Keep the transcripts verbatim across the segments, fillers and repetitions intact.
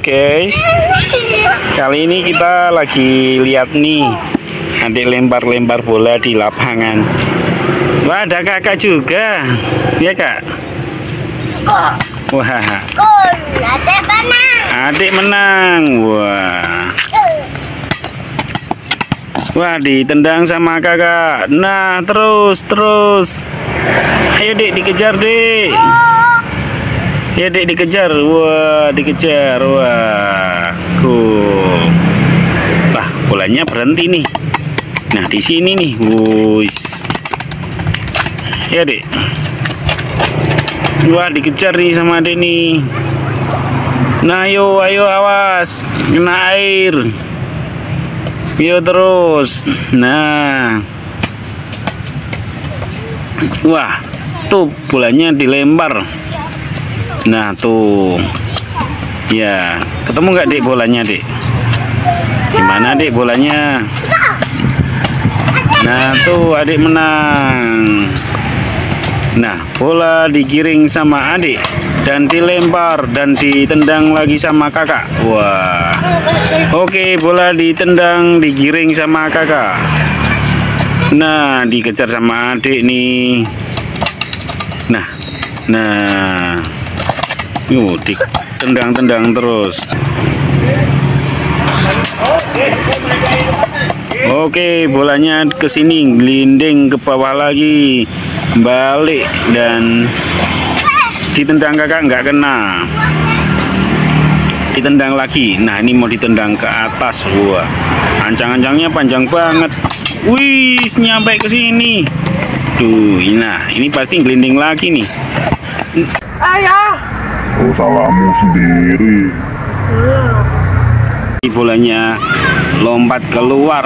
Guys, kali ini kita lagi lihat nih adik lempar-lempar bola di lapangan. Wah, ada kakak juga, ya kak. Wah, adik menang. Adik menang. Wah, wah ditendang sama kakak. Nah, terus terus. Ayo dek, dikejar dek. Ya dek, dikejar. Wah, dikejar. Wah, cool. Wah, bolanya berhenti nih. Nah, di sini nih. Wush. Ya dek. Wah, dikejar nih sama adek nih. Nah, ayo, ayo, awas, kena air. Yo terus. Nah. Wah, tuh bolanya dilempar. Nah tuh, ya ketemu nggak dek bolanya dek? Gimana dek bolanya? Nah tuh adik menang. Nah bola digiring sama adik dan dilempar dan ditendang lagi sama kakak. Wah, oke, bola ditendang, digiring sama kakak. Nah dikejar sama adik nih. Nah, nah. Yuh, ditendang-tendang terus. Oke, bolanya ke sini, gelinding ke bawah lagi, balik dan ditendang kakak nggak kena. Ditendang lagi. Nah, ini mau ditendang ke atas. Wah, ancang-ancangnya panjang banget. Wih, nyampe ke sini. Tuh, nah ini pasti gelinding lagi nih. Ayah. Oh, salahmu sendiri. Bolanya lompat keluar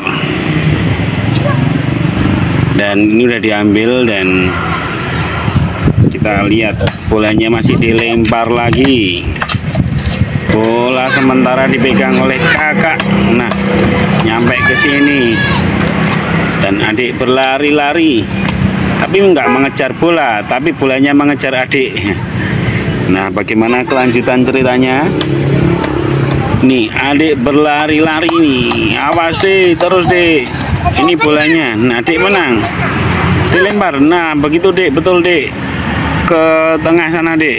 dan ini udah diambil dan kita lihat bolanya masih dilempar lagi. Bola sementara dipegang oleh kakak. Nah, nyampe ke sini dan adik berlari-lari tapi nggak mengejar bola, tapi bolanya mengejar adik. Nah, bagaimana kelanjutan ceritanya? Nih, adik berlari-lari nih. Awas deh, terus deh. Ini bolanya. Nah, adik menang. Dilempar. Nah, begitu dek, betul dek. Ke tengah sana dek.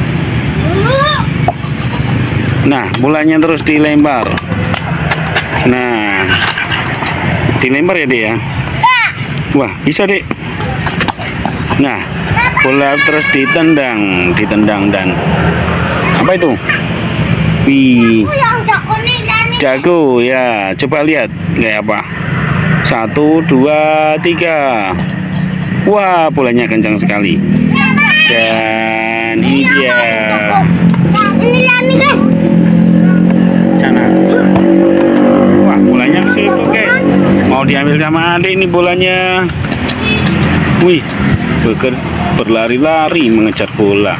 Nah, bolanya terus dilempar. Nah, dilempar ya dek ya. Wah, bisa dek. Nah, bola terus ditendang, ditendang dan apa itu? Wih, jago ya. Coba lihat kayak apa? Satu, dua, tiga. Wah, bolanya kencang sekali. Dan ini dia. Sana. Wah, bolanya ke situ guys. Mau diambil sama adik ini bolanya. Wih, berlari-lari mengejar bola.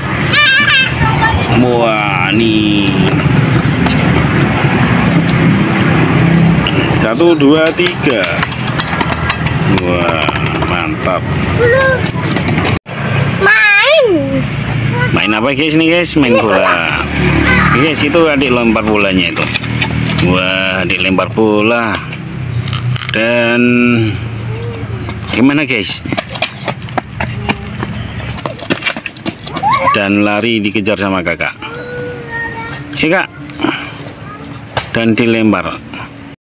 Wah, nih. Satu, dua, tiga. Wah, mantap. Main. Main apa guys nih guys? Main bola. Guys, itu adik lempar bolanya itu. Wah, adik lempar bola. Dan gimana guys? Dan lari dikejar sama kakak. Ya kak. Dan dilempar.